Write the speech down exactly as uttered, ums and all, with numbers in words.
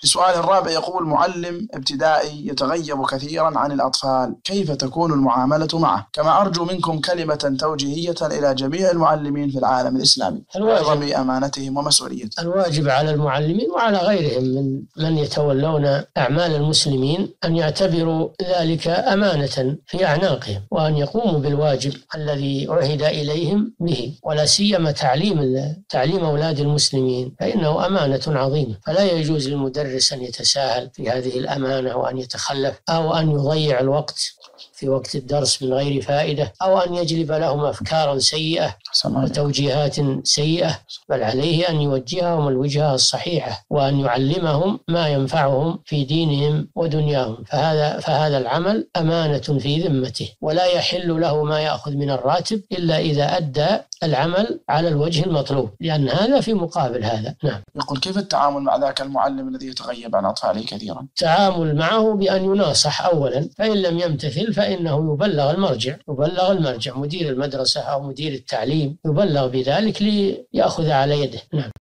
السؤال الرابع يقول: معلم ابتدائي يتغيب كثيرا عن الأطفال، كيف تكون المعاملة معه؟ كما أرجو منكم كلمة توجيهية إلى جميع المعلمين في العالم الإسلامي عظم أمانتهم ومسؤوليتهم. الواجب على المعلمين وعلى غيرهم من من يتولون أعمال المسلمين أن يعتبروا ذلك أمانة في أعناقهم، وأن يقوموا بالواجب الذي عهد إليهم به، ولا سيما تعليم تعليم أولاد المسلمين، فإنه أمانة عظيمة. فلا يجوز للمدرس أن يتساهل في هذه الأمانة، وأن يتخلف أو أن يضيع الوقت في وقت الدرس من غير فائدة، أو أن يجلب لهم أفكارا سيئة وتوجيهات سيئة، بل عليه أن يوجههم الوجهة الصحيحة، وأن يعلمهم ما ينفعهم في دينهم ودنياهم. فهذا فهذا العمل أمانة في ذمته، ولا يحل له ما يأخذ من الراتب إلا إذا أدى العمل على الوجه المطلوب، لأن هذا في مقابل هذا. نعم. يقول: كيف التعامل مع ذاك المعلم الذي يتغيب عن أطفاله كثيرا؟ التعامل معه بأن يناصح أولا، فإن لم يمتثل فإنه يبلغ المرجع يبلغ المرجع مدير المدرسة أو مدير التعليم، يبلغ بذلك ليأخذ على يده. نعم.